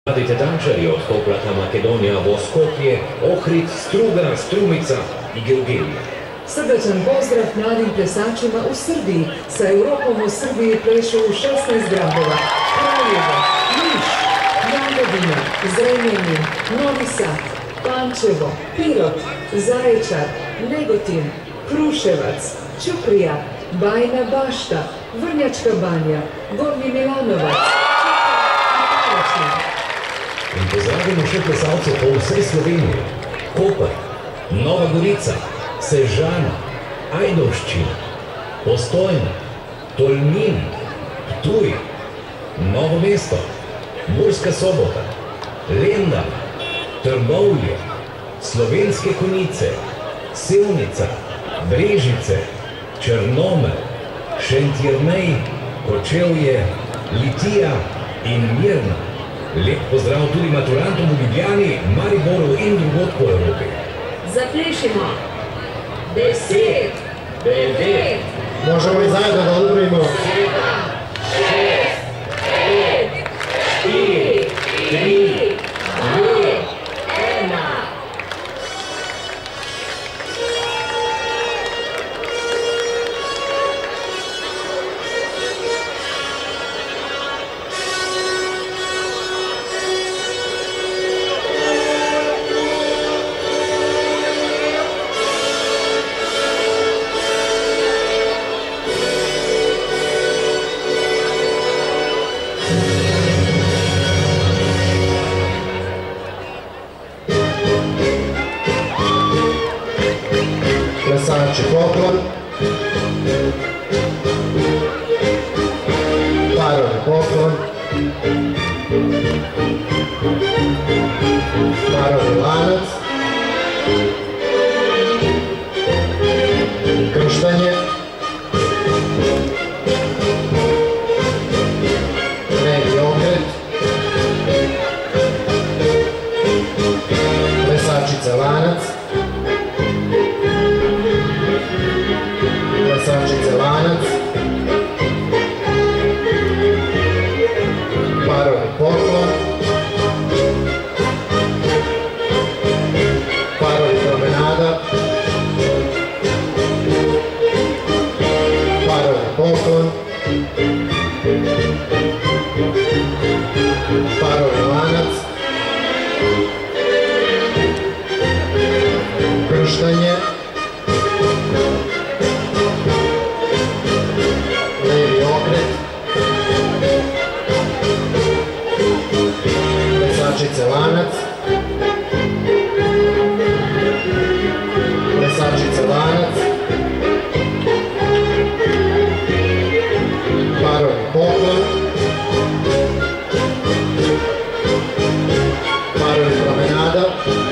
Mladite tančari od Toplata Makedonija, Voskopje, Ohrid, Struga, Strumica i Georgija. Srdačan pozdrav mladim plesačima u Srbiji. Sa Europom u Srbiji plešu u 16 gradova. Kraljevo, Niš, Jagodina, Zrenjanin, Novi Sad, Pančevo, Pirot, Zaječar, Negotin, Kruševac, Ćuprija, Bajina Bašta, Vrnjačka Banja, Gornji Milanovac, In pozdravimo še plesalce po vsej Sloveniji. Koper, Nova Gorica, Sežana, Ajdovščina, Postojna, Tolmin, Ptuj, Novo mesto, Murska Sobota, Lendava, Trbovlje, Slovenske Konjice, Sevnica, Brežice, Črnomelj, Šentjernej, Kočevje, Litija in Mirna. Lep pozdrav tudi maturantom v Ljubljani, Mariboru in drugod po Evropi. Zaplešimo. 10, 9. Možemo i zajedno da odbrojimo. 7, 6, 5, 4, 3, 2, 1. Plesači poklon, parovi poklon, parovi lanac, krštanje, levi okret, plesačica lanac, plesačice lanac, parovi poklon, parovi promenada, parovi poklon, parovi lanac, krštanje, levi okret, plesačice lanac, plesačice lanac, parovi poklon, parovi promenada,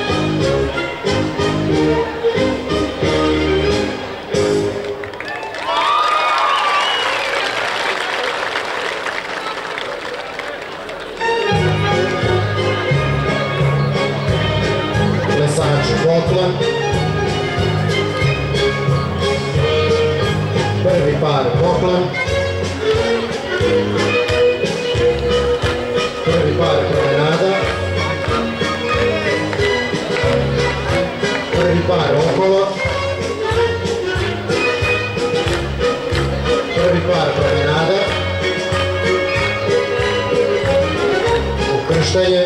plesači poklon, prvi par poklon, prvi par promenada, prvi par okolo, prvi par promenada, ukrštanje,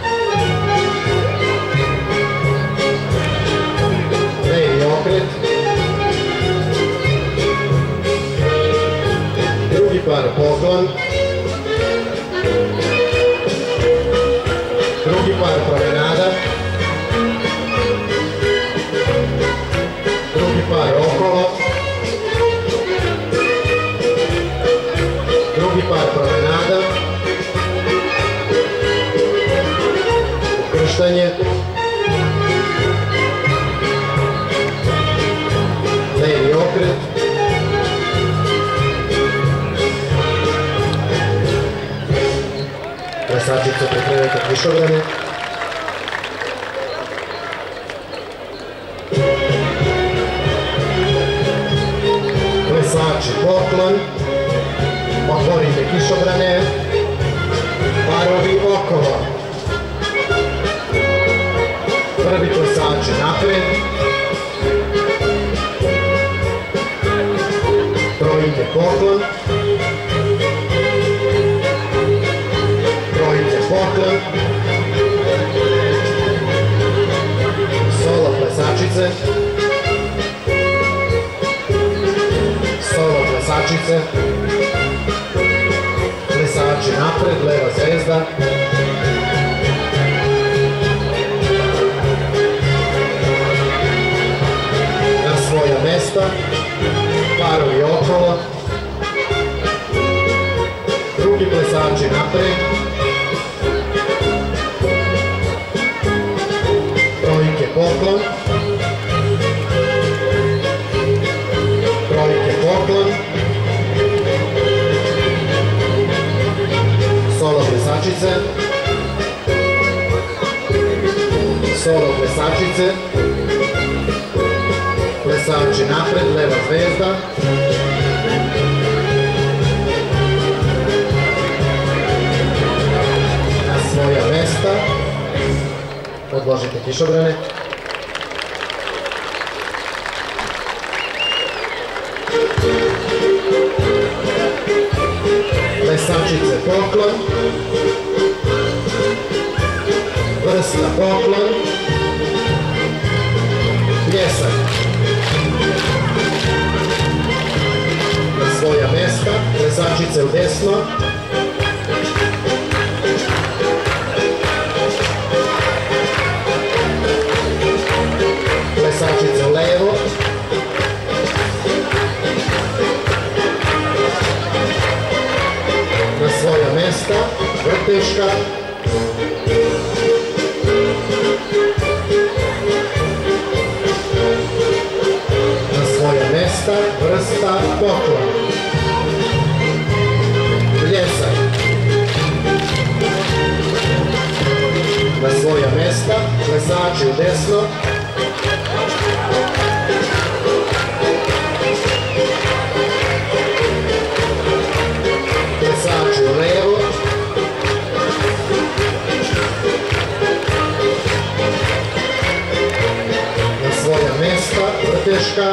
levi okret, drugi par poklon, drugi par promenada, drugi par okolo, drugi par promenada, ukrštanje, levi okret, plesačica pripremite kišobrane, plesači poklon, otvorite kišobrane, parovi okolo, poklon. Solo plesačice. Solo plesačice. Plesači napred, leva zvezda. Na svoja mesta. Parovi okolo. Drugi plesači napred. Trojke poklon. Trojke poklon. Solo plesačice. Solo plesačice. Plesači napred, leva zvezda. Na svoja mesta. Odložite kišobrane. Plesačice poklon. Vrsta poklon. Pljesak. Na svoja mesta. Plesačice u desno. Plesačice u levo. Na svoja mesta. Vrteška. Na svoja mesta. Vrsta poklon. Pljesak. Na svoja mesta. Plesači u desno. Plesači u levo. Na svoja mesta, vrteška.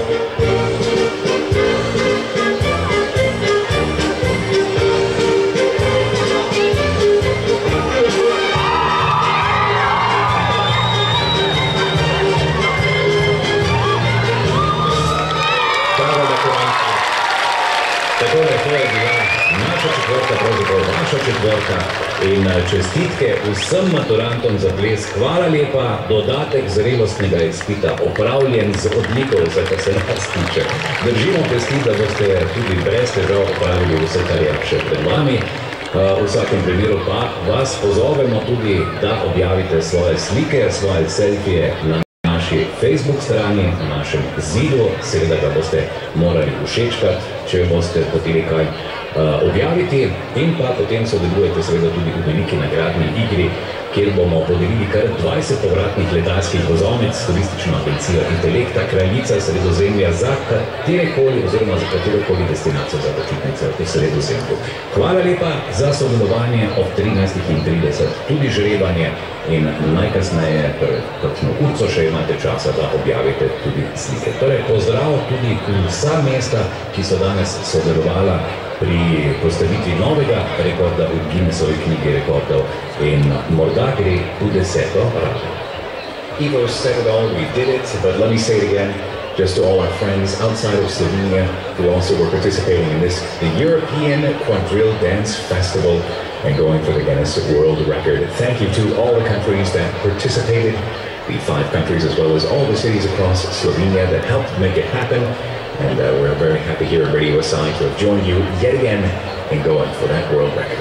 Takole, to je bila naša četvorka, pravzaprav vaša četvorka in čestitke vsem maturantom za ples. Hvala lepa, dodatek zrelostnega izpita opravljen z odliko, za kar se nas tiče. Držimo pesti, da boste tudi brez težav opravili vse, kar je še pred vami. V vsakem primeru pa vas pozovemo tudi, da objavite svoje slike, svoje selfije na naši Facebook strani, na našem zidu. Seveda ga boste morali všečkati, če boste hoteli kaj objaviti, in pa potem sodelujete seveda tudi v veliki nagradni igri, kjer bomo podelili kar 20 povratnih letalskih vozovnic s turistično agencijo Intelekta, kraljica Sredozemlja za katerekoli oziroma za katerokoli destinacijo za počitnice v Sredozemlju. Hvala lepa za sodelovanje ob 13:30, tudi žrebanje in najkasneje, kakšno urco še imate časa, da objavite tudi slike. Torej, pozdrav tudi vsa mesta, ki so danes sodelovala pri postavitvi novega rekorda v Guinnessovi knjigi rekordov in morda gre v 10. rado. Ivo said it all, we did it, but let me say it again, just to all our friends outside of Slovenia who also were participating in this, the European Quadrille Dance Festival, and going for the Guinness World Record. Thank you to all the countries that participated, the 5 countries as well as all the cities across Slovenia that helped make it happen. And we're very happy here at Radio SI to have joined you yet again in going for that world record.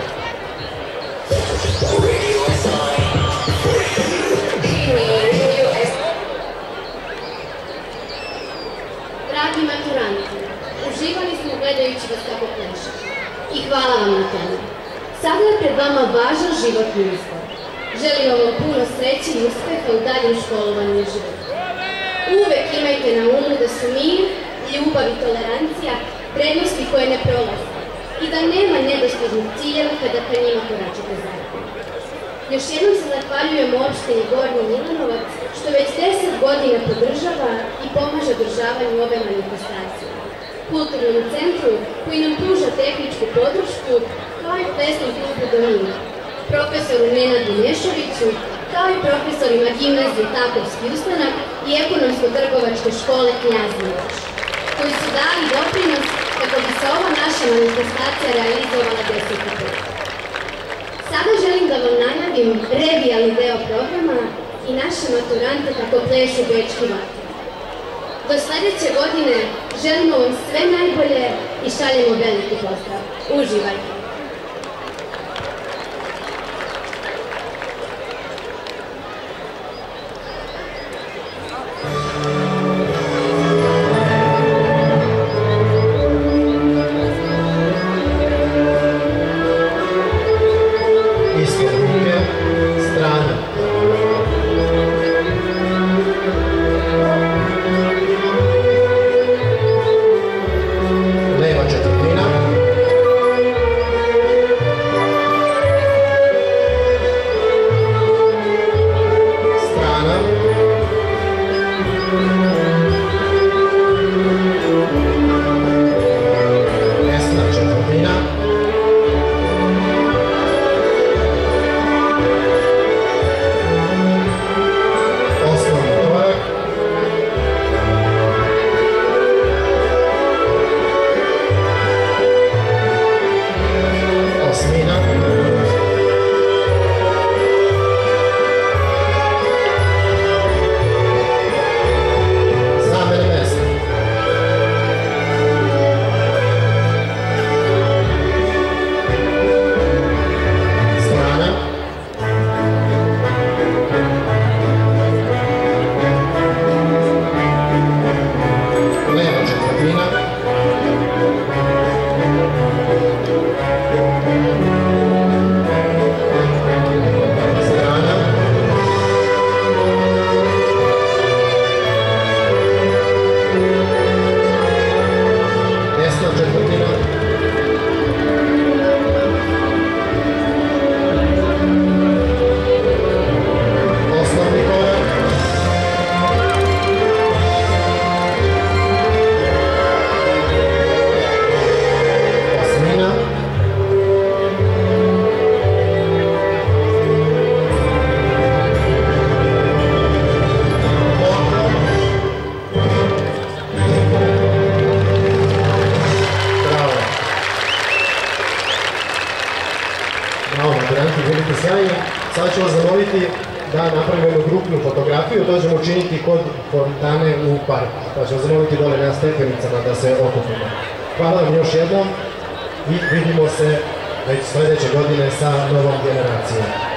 Dragi maturanti, uživali smo gledajući vas kako plešete. I hvala vam na tome. Sada je pred vama važan životni izbor. Želimo vam puno sreće i uspeha u daljem školovanju i životu. Uvek imajte na umu da su mir, ljubav i tolerancija prednosti koje ne prolaze i da nema nedostižnih ciljeva kada ka njima koračate zajedno. Još jednom se zahvaljujemo opštini Gornji Milanovac što već 10 godina podržava i pomaže održavanju ove manifestacije, kulturnom centru koji nam pruža tehničku podršku kao i plesnom klubu Domina. profesoru Nenadu Mešoviću, kao i profesorima gimnazije Takovski ustanak i ekonomsko-trgovačke škole Knjaz Miloš, koji su dali doprinos kako bi se ova naša manifestacija realizovala 10. put. Sada želim da vam najavim revijalni deo programa i naše maturante kako plešu bečki vatri. Do sledeće godine želimo vam sve najbolje i šaljemo veliki pozdrav. Uživajte! Sada ću vas zamoliti da napravimo jednu grupnu fotografiju, to ćemo učiniti kod fontane u parku. Pa ću vas zamoliti dole na stepenicama da se okupimo. Hvala vam još jednom i vidimo se već sledeće godine sa novom generacijom.